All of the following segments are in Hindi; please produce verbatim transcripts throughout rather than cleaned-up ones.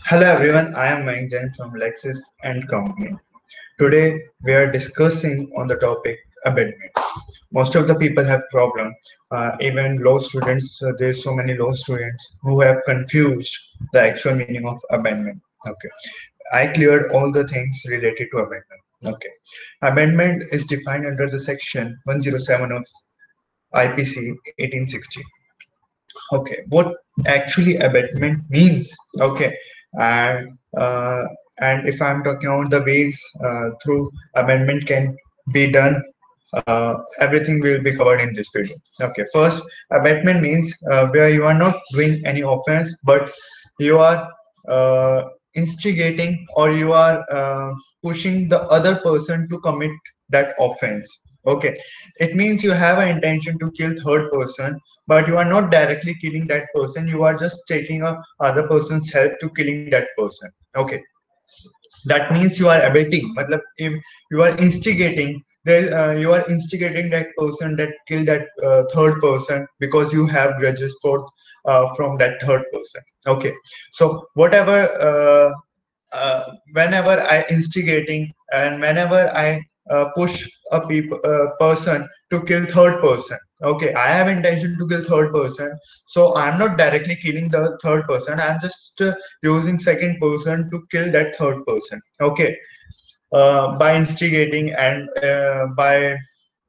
Hello everyone, I am Mayank Jain from Lexis and Company. Today we are discussing on the topic abandonment. Most of the people have problem, uh, even law students. Uh, there's so many law students who have confused the actual meaning of abandonment. Okay, I cleared all the things related to abandonment. Okay, abandonment is defined under the section one oh seven of I P C eighteen sixty. Okay, what actually abetment means? Okay, and uh, and if I'm talking about the ways uh, through amendment can be done, uh, everything will be covered in this video. Okay, first, abatement means uh, where you are not doing any offense, but you are uh, instigating or you are uh, pushing the other person to commit that offense. Okay, it means you have an intention to kill third person, but you are not directly killing that person. You are just taking a other person's help to killing that person. Okay, that means you are abetting. Matlab, if you are instigating, there uh, you are instigating that person that kill that uh, third person because you have grudges for uh, from that third person. Okay, so whatever uh, uh, whenever I instigating and whenever I uh, push a peop- uh, person to kill third person. Okay, I have intention to kill third person, so I'm not directly killing the third person. I'm just uh, using second person to kill that third person. Okay, uh, by instigating and uh, by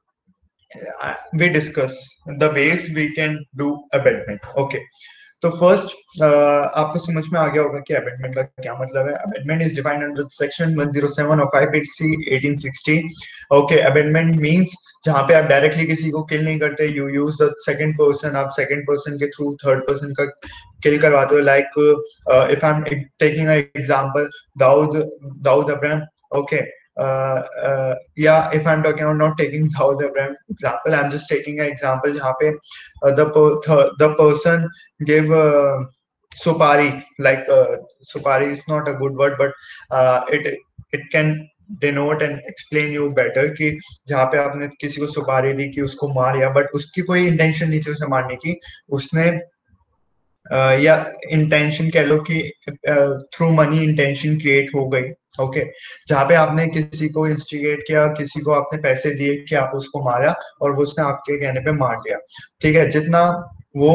uh, we discuss the ways we can do abetment. Okay, तो फर्स्ट आपको समझ में आ गया होगा कि अबेटमेंट का क्या मतलब है. Abetment is defined under section one oh seven of I P C eighteen sixty. Okay, abetment means जहां पे आप डायरेक्टली किसी को किल नहीं करते, you use the second person. आप सेकंड पर्सन के थ्रू थर्ड पर्सन का किल करवाते हो. Like if I am taking a example, Dawood Dawood Abraham. Okay, uh, uh, yeah, if I'm talking about not taking Dawood Ibrahim example, I'm just taking an example जहाँ पे uh, the per, th the person gave uh, supari. Like uh, supari is not a good word, but uh, it it can denote and explain you better कि जहाँ पे आपने किसी को सुपारी दी कि उसको मार, but उसकी कोई intention नहीं थी उसे मारने की. उसने uh, या इंटेंशन कह लो कि थ्रू मनी इंटेंशन क्रिएट हो गई. ओके, जहाँ पे आपने किसी को इंस्टिगेट किया, किसी को आपने पैसे दिए कि आप उसको मारा और वो उसने आपके कहने पे मार दिया. ठीक है, जितना वो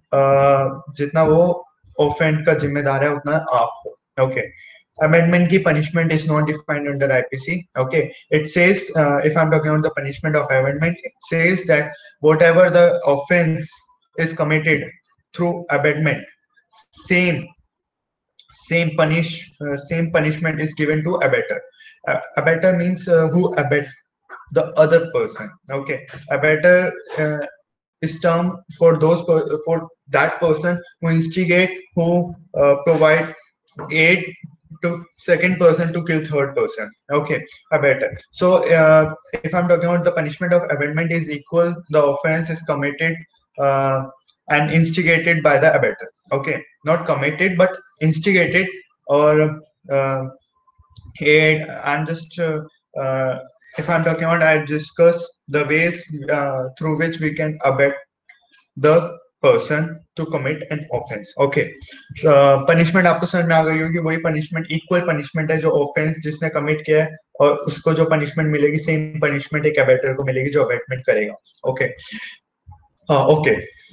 uh, जितना वो ऑफेंड का जिम्मेदार है उतना आप हो. ओके, amendment की punishment is not defined under I P C. Okay, it says uh, if I'm talking about the punishment of amendment, it says that whatever the offense is committed through abetment, same same punish uh, same punishment is given to abetter. Uh, abetter means uh, who abet the other person. Okay, abetter uh, is term for those per- for that person who instigate, who uh, provide aid to second person to kill third person. Okay, abetter. So uh, if I'm talking about the punishment of abetment is equal, the offense is committed uh, and instigated by the abetter. Okay, not committed but instigated or uh, aid. I'm just uh, uh, if I'm talking about, I discuss the ways uh, through which we can abet the person to commit an offense. Okay, punishment uh, आपको समझ में आ गई होगी. वही पनिशमेंट इक्वल पनिशमेंट है जो ऑफेंस जिसने कमिट किया है, और उसको जो पनिशमेंट मिलेगी सेम पनिशमेंट एक अबेटर को मिलेगी जो अबेटमेंट करेगा. Okay, okay,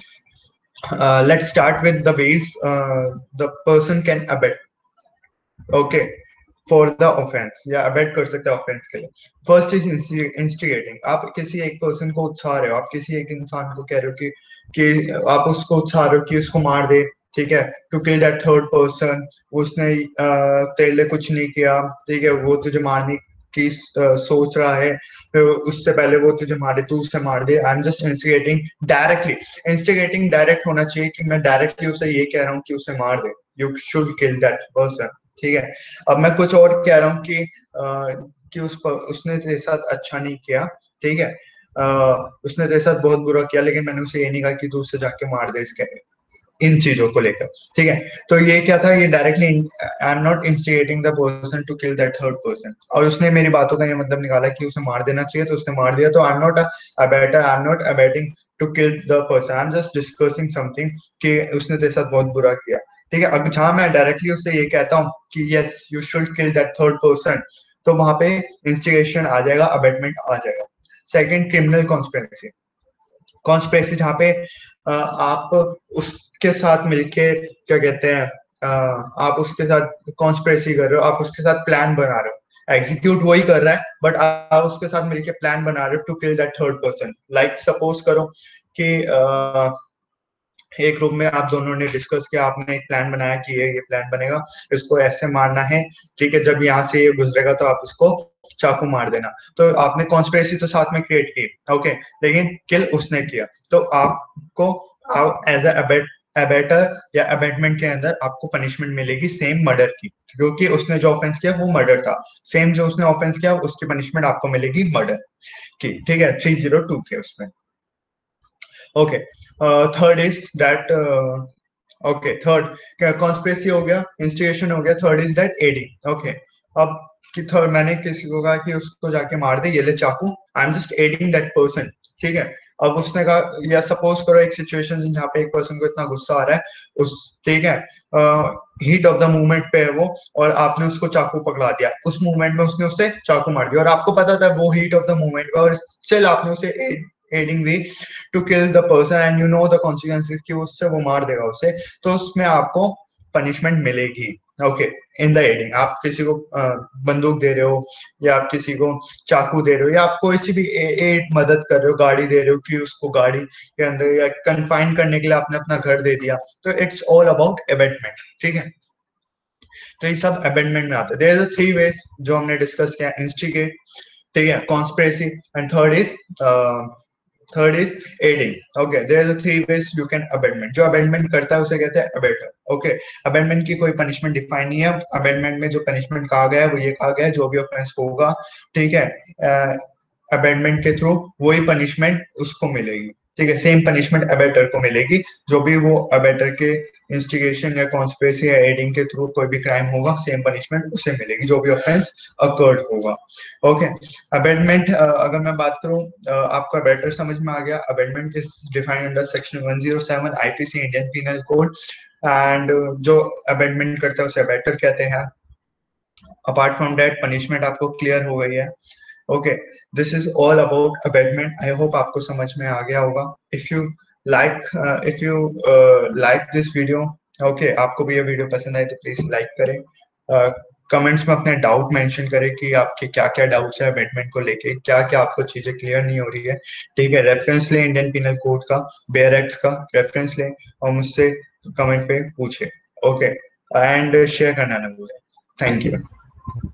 let's start with the ways the person can abet. Okay, for the offence या अबेट कर सकते हैं ऑफेंस के लिए. First is instigating. आप किसी एक पर्सन को उकसा रहे हो, आप किसी एक इंसान को कह रहे हो कि कि आप उसको उकसा रहे हो कि उसको मार दे. ठीक है, to kill that third person. उसने uh, तेरे लिए कुछ नहीं किया. ठीक है, वो तुझे मारने की uh, सोच रहा है, उससे पहले वो तुझे मारे, तू उसे मार दे. I am just instigating directly. Instigating direct होना चाहिए कि मैं डायरेक्टली उसे ये कह रहा हूँ कि उसे मार दे. You should kill that person. ठीक है, अब मैं कुछ और कह रहा हूँ कि आ, कि उस पर उसने तेरे साथ अच्छा नहीं किया. ठीक है, आ, उसने तेरे साथ बहुत बुरा किया, लेकिन मैंने उसे ये नहीं कहा कि तू उससे जाके मार दे इसके इन चीजों को लेकर. ठीक है, तो ये क्या था, ये directly I am not instigating the person to kill that third person. और उसने मेरी बातों का ये मतलब निकाला कि उसे मार देना चाहिए, तो उसने मार दिया. तो I am not abettor, I am not abetting to kill the person. I am just discussing something कि उसने तेरे साथ बहुत बुरा किया. ठीक है, अब जहां मैं डायरेक्टली उससे ये कहता हूँ कि yes you should kill that third person, तो वहां पे इंस्टिगेशन आ जाएगा, अबेटमेंट आ जाएगा। Second, criminal conspiracy. कॉन्स्पिरेसी जहाँ पे अ, आप उसके साथ मिलके क्या कहते हैं, अ, आप उसके साथ कॉन्स्पिरेसी कर रहे हो, आप उसके साथ प्लान बना रहे हो, एग्जीक्यूट वही कर रहा है बट आप उसके साथ मिलके प्लान बना रहे हो to kill that third person. Like suppose करो कि अ, एक रूम में आप दोनों ने डिस्कस किया, आपने एक प्लान बनाया कि ये ये प्लान बनेगा, इसको ऐसे मारना है, ठीक है, जब यहाँ से ये गुजरेगा तो आप इसको चाकू मार देना। तो आपने कॉन्स्पिरेसी तो साथ में क्रिएट की, ओके, लेकिन किल उसने किया, तो आपको एज अबेटर या अबेटमेंट के अंदर आपको पनिशमेंट मिलेगी सेम मर्डर की, क्योंकि उसने जो ऑफेंस किया वो मर्डर था। सेम जो उसने ऑफेंस किया उसकी पनिशमेंट आपको मिलेगी मर्डर की, ठीक है, थ्री जीरो टू के उसमें। Okay, third is that, okay, third conspiracy हो गया, इंस्टिगेशन हो गया, third is that aiding. Okay, अब कि थर्ड मैंने किसी को कहा कि उसको जाके मार दे, ये ले चाकू, I am just aiding that person, ठीक है। अब उसने कहा, या सपोज करो एक सिचुएशन जहाँ पे एक पर्सन को इतना गुस्सा आ रहा है, उस, ठीक है, हीट ऑफ द मूवमेंट पे है वो, और आपने उसको चाकू पकड़ा दिया, उस मूवमेंट में उसने उससे चाकू मार दिया और आपको पता था वो हीट ऑफ द मूवमेंट पे, और स्टिल आपने उसे एडिंग दी to kill the person and you know the consequences कि उससे वो मार देगा उसे, तो उसमें आपको पनिशमेंट मिलेगी। ओके, इन द एडिंग आप किसी को अ, बंदूक दे रहे हो, या आप किसी को चाकू दे रहे हो, या आप कोई सी भी एड मदद कर रहे हो, गाड़ी दे रहे हो कि उसको गाड़ी के अंदर या कन्फाइन करने के लिए आपने अपना घर दे दिया, तो इट्स ऑल अबाउट अबेटमेंट, ठीक है। तो ये सब अबेटमेंट में आता है। देयर इज थ्री वेज जो हमने डिस्कस किया, इंस्टिगेट, ठीक है, conspiracy, and third is third is aiding. Okay, there is three ways you can abetment. जो अबेंडमेंट करता है उसे कहते हैं अबेटर। ओके, अबेंडमेंट की कोई पनिशमेंट डिफाइन नहीं है, अबेंडमेंट में जो पनिशमेंट कहा गया है वो ये कहा गया है, जो भी ऑफेंस होगा, ठीक है, अबेंडमेंट के थ्रू वही पनिशमेंट उसको मिलेगी, ठीक है, सेम पनिशमेंट अबेटर को मिलेगी, जो भी वो अबेटर के इंस्टिगेशन या कॉन्स्पिरेसी या एडिंग के थ्रू कोई भी क्राइम होगा, सेम पनिशमेंट उसे मिलेगी, जो भी ऑफेंस अकर्ड होगा। ओके, अबेंडमेंट, अगर मैं बात करूं, आपको अबेटर समझ में आ गया। Abetment is defined under section one zero seven IPC Indian penal code, and जो अबेंडमेंट करता है उसे अबेटर कहते हैं। अपार्ट फ्रॉम दैट पनिशमेंट आपको क्लियर हो गई है। Okay, this is all about abetment. I hope आपको समझ में आ गया होगा। If you like if you like this video, okay, आपको भी ये वीडियो पसंद आए तो प्लीज लाइक करें, कमेंट्स में अपने डाउट मेंशन करें कि आपके क्या क्या डाउट्स है अबेंडमेंट को लेके, क्या क्या आपको चीजें क्लियर नहीं हो रही है, ठीक है। रेफरेंस लें इंडियन पिनल कोड का, बेयर एक्ट का रेफरेंस लें और मुझसे कमेंट पे पूछे, ओके, एंड शेयर करना ना भूलें। Thank you.